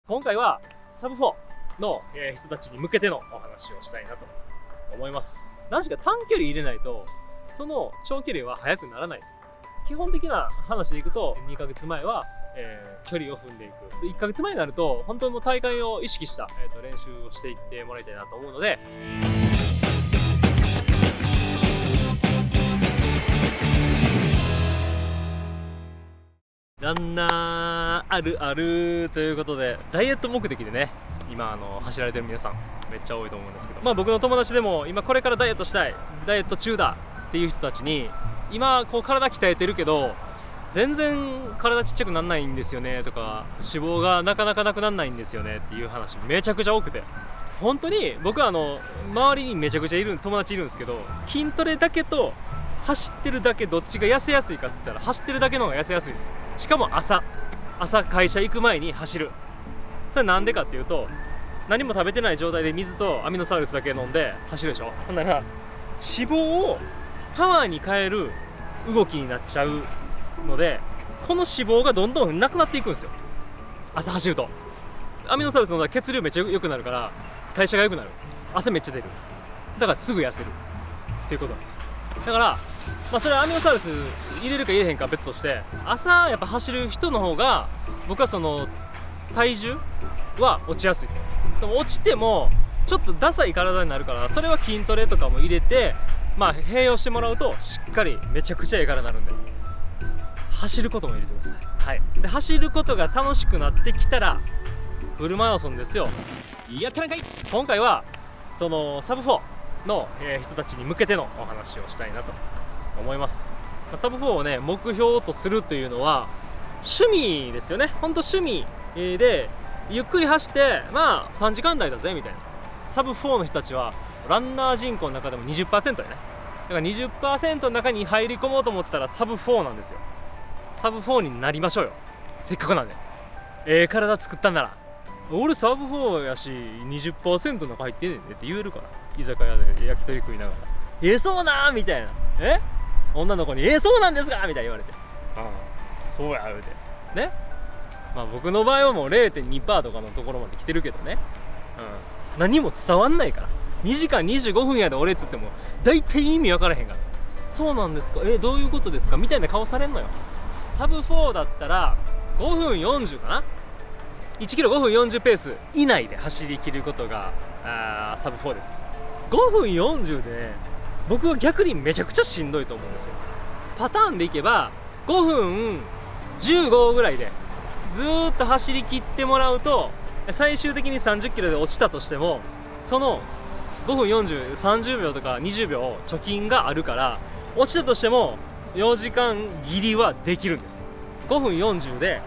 今回はサブ4の人たちに向けてのお話をしたいなと思います。何しか短距離入れないとその長距離は速くならないです。基本的な話でいくと2ヶ月前は距離を踏んでいく。1ヶ月前になると本当にもう大会を意識した練習をしていってもらいたいなと思うので、ランナーあるあるということで、ダイエット目的でね今走られてる皆さんめっちゃ多いと思うんですけど、僕の友達でも今これからダイエットしたい、ダイエット中だっていう人たちに、今こう体鍛えてるけど全然体ちっちゃくなんないんですよねとか、脂肪がなかなかなくなんないんですよねっていう話めちゃくちゃ多くて、本当に僕は周りにめちゃくちゃ友達いるんですけど、筋トレだけと走ってるだけどっちが痩せやすいかっつったら走ってるだけの方が痩せやすいです。しかも朝会社行く前に走る。それなんでかっていうと、何も食べてない状態で水とアミノサウルスだけ飲んで走るでしょ。ほんなら脂肪をパワーに変える動きになっちゃうので、この脂肪がどんどんなくなっていくんですよ。朝走るとアミノサウルス飲んだら血流めっちゃ良くなるから代謝が良くなる、汗めっちゃ出る、だからすぐ痩せるっていうことなんですよ。だからそれはアミノサウルス入れるか入れへんかは別として、朝やっぱ走る人の方が僕はその体重は落ちやすい。でも落ちてもちょっとダサい体になるから、それは筋トレとかも入れて併用してもらうとしっかりめちゃくちゃいい体になるんで、走ることも入れてください。はい。で走ることが楽しくなってきたらフルマラソンですよ。やってないかい。今回はそのサブ4の人たちに向けてのお話をしたいなと思います。サブ4をね目標とするというのは趣味ですよね。ほんと趣味でゆっくり走って3時間台だぜみたいな。サブ4の人たちはランナー人口の中でも 20% やね。だから 20% の中に入り込もうと思ったらサブ4なんですよ。サブ4になりましょうよ、せっかくなんで。体作ったんなら俺サブ4やし 20% の中入ってんねんねって言えるから、居酒屋で焼き鳥食いながらそうなーみたいな、女の子にそうなんですかみたいに言われて、そうや言うてね。僕の場合はもう 0.2% とかのところまで来てるけどね、何も伝わんないから。2時間25分やで俺っつっても大体意味分からへんから、そうなんですかどういうことですかみたいな顔されんのよ。サブ4だったら5分40かな、1キロ5分40ペース以内で走り切ることがサブ4です。5分40でね、僕は逆にめちゃくちゃしんどいと思うんですよ。パターンでいけば5分15ぐらいでずーっと走り切ってもらうと、最終的に30キロで落ちたとしてもその5分40、30秒とか20秒貯金があるから、落ちたとしても4時間切りはできるんです。5分40で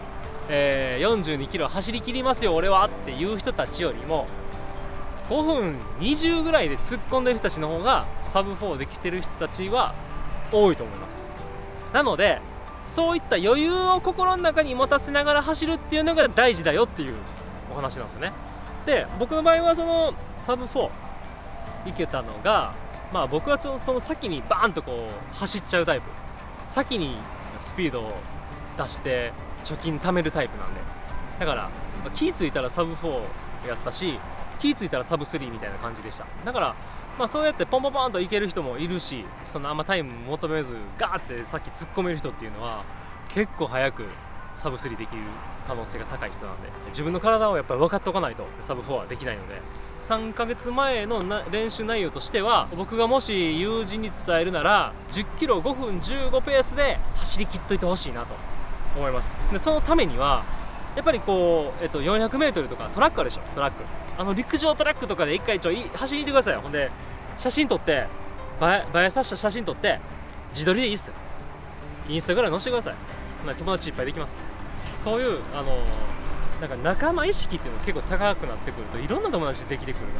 42キロ走り切りますよ俺はっていう人たちよりも5分20ぐらいで突っ込んでる人たちの方がサブ4で来てる人たちは多いと思います。なのでそういった余裕を心の中に持たせながら走るっていうのが大事だよっていうお話なんですよね。で僕の場合はそのサブ4いけたのが、僕はその先にバーンとこう走っちゃうタイプ、先にスピードを出して貯金貯めるタイプなんで、だから気ぃ付いたらサブ4やったし気ぃ付いたらサブ3みたいな感じでした。だからそうやってポンポンポンといける人もいるし、そんなあんまタイム求めずガーってさっき突っ込める人っていうのは結構早くサブ3できる可能性が高い人なんで、自分の体をやっぱり分かっておかないとサブ4はできないので、3ヶ月前の練習内容としては僕がもし友人に伝えるなら10キロ5分15ペースで走り切っといてほしいなと思います。でそのためにはやっぱりこう、400m とかトラックあるでしょ。トラック陸上トラックとかで一回走りに行ってください。ほんで写真撮って映えさせた写真撮って自撮りでいいっすよ。インスタグラム載せてください。友達いっぱいできます。そういうなんか仲間意識っていうのが結構高くなってくるといろんな友達できてくるから。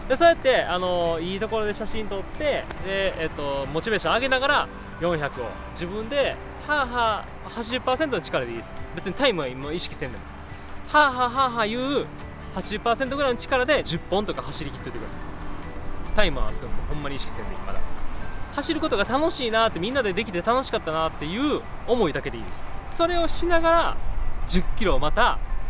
でそうやっていいところで写真撮ってで、モチベーション上げながら400を自分で80% の力でいいです。別にタイムは今意識せんでも言う 80% ぐらいの力で10本とか走り切っておいてください。タイムはほんまに意識せんでいい。まだ走ることが楽しいなって、みんなでできて楽しかったなっていう思いだけでいいです。それをしながら10キロをまた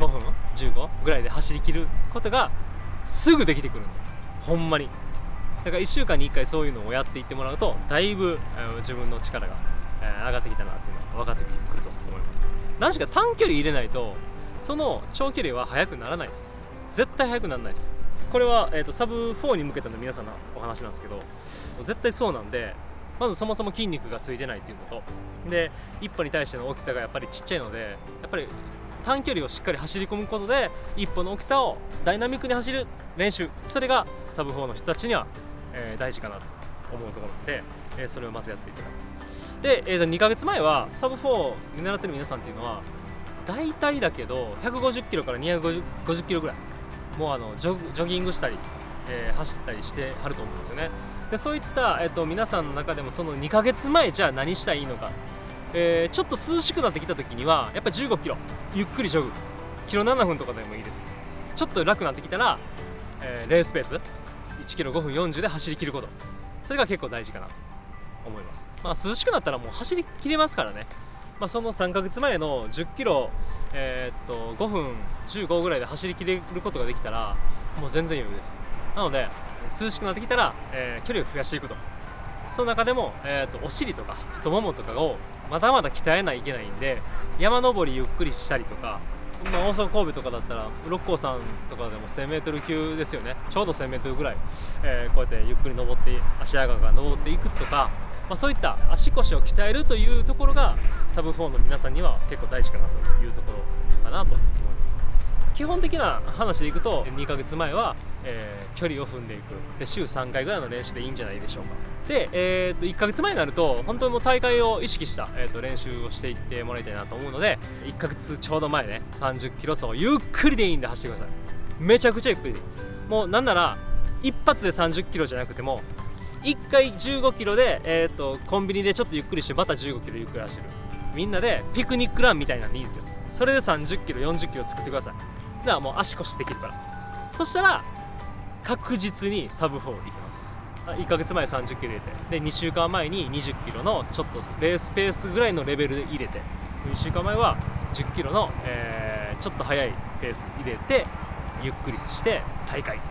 5分15ぐらいで走り切ることがすぐできてくるんだよ、ほんまに。だから1週間に1回そういうのをやっていってもらうとだいぶ自分の力が上がってきたなっていうのが分かってくると思います。何しか短距離入れないとその長距離は速くならないです。絶対速くならないです。これは、サブ4に向けての皆さんのお話なんですけど、絶対そうなんで、まずそもそも筋肉がついてないっていうのとで、一歩に対しての大きさがやっぱりちっちゃいので、やっぱり短距離をしっかり走り込むことで一歩の大きさをダイナミックに走る練習、それがサブ4の人たちには、大事かなと思うところなので、それをまずやっていただく。で、2ヶ月前はサブ4に狙ってる皆さんっていうのは大体だけど150キロから250キロぐらい、もうジョギングしたり、走ったりしてはると思うんですよね。でそういった、皆さんの中でもその2ヶ月前じゃあ何したらいいのか、ちょっと涼しくなってきた時にはやっぱり15キロゆっくりジョグ、キロ7分とかでもいいです。ちょっと楽になってきたら、レースペース1キロ5分40で走り切ること、それが結構大事かなと思います。涼しくなったらもう走り切れますからね。その3ヶ月前の10キロ、5分15ぐらいで走り切れることができたらもう全然余裕です。なので涼しくなってきたら、距離を増やしていくと。その中でも、お尻とか太ももとかをまだまだ鍛えないといけないんで、山登りゆっくりしたりとか、大阪神戸とかだったら六甲山とかでも 1000m 級ですよね。ちょうど 1000m ぐらい、こうやってゆっくり登って足上が登っていくとか、そういった足腰を鍛えるというところがサブ4の皆さんには結構大事かなというところかなと思います。基本的な話でいくと2ヶ月前は、距離を踏んでいくで週3回ぐらいの練習でいいんじゃないでしょうか。で、1ヶ月前になると本当にもう大会を意識した、練習をしていってもらいたいなと思うので、1ヶ月ちょうど前ね、30キロ走ゆっくりでいいんで走ってください。めちゃくちゃゆっくりでいい。もうなんなら一発で30キロじゃなくても1回15キロで、コンビニでちょっとゆっくりしてまた15キロゆっくり走る、みんなでピクニックランみたいなんでいいんですよ。それで30キロ40キロ作ってください。じゃあもう足腰できるから、そしたら確実にサブ4いきます。1ヶ月前30キロ入れて、で2週間前に20キロのちょっとレースペースぐらいのレベルで入れて、1週間前は10キロの、ちょっと速いペース入れてゆっくりして大会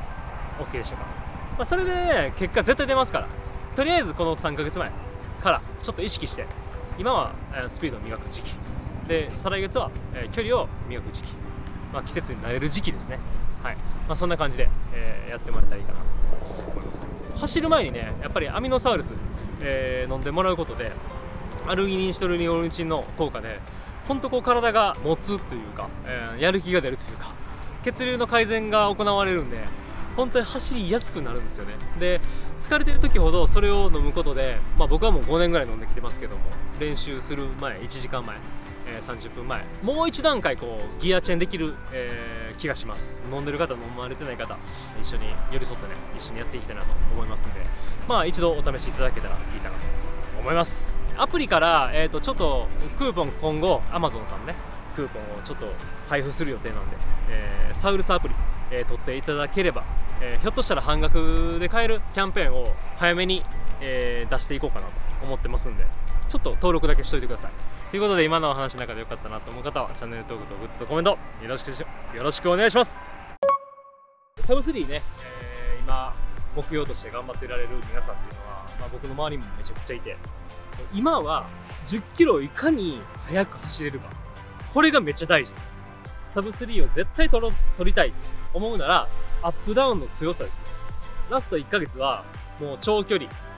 OK でしょうか。それで、ね、結果絶対出ますから、とりあえずこの3ヶ月前からちょっと意識して、今はスピードを磨く時期で、再来月は距離を磨く時期、季節に慣れる時期ですね。はい、そんな感じでやってもらえたらいいかなと思います。走る前にね、やっぱりアミノサウルス飲んでもらうことでアルギニンシトルニオルニチンの効果で本当こう体が持つというか、やる気が出るというか、血流の改善が行われるんで本当に走りやすくなるんですよね。で疲れてる時ほどそれを飲むことで、僕はもう5年ぐらい飲んできてますけども、練習する前1時間前、30分前、もう一段階こうギアチェンできる、気がします。飲んでる方飲まれてない方一緒に寄り添ってね、一緒にやっていきたいなと思いますんで、一度お試しいただけたらいいかなと思います。アプリから、ちょっとクーポン今後 Amazon さんね、クーポンをちょっと配布する予定なんで、サウルスアプリ、取っていただければ、ひょっとしたら半額で買えるキャンペーンを早めに、出していこうかなと思ってますんで、ちょっと登録だけしといてください。ということで、今のお話の中で良かったなと思う方はチャンネル登録とグッドとコメントよろしくお願いします。サブ3ね、今目標として頑張ってられる皆さんっていうのは、僕の周りもめちゃくちゃいて、今は10キロをいかに速く走れるか、これがめっちゃ大事。サブ3を絶対取りたいと思うならアップダウンの強さです。ラスト1ヶ月はもう長距離